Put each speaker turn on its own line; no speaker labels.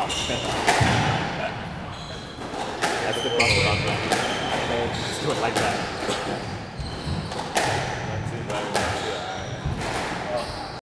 That's the cross button. Let's do it like that.
Not too bad.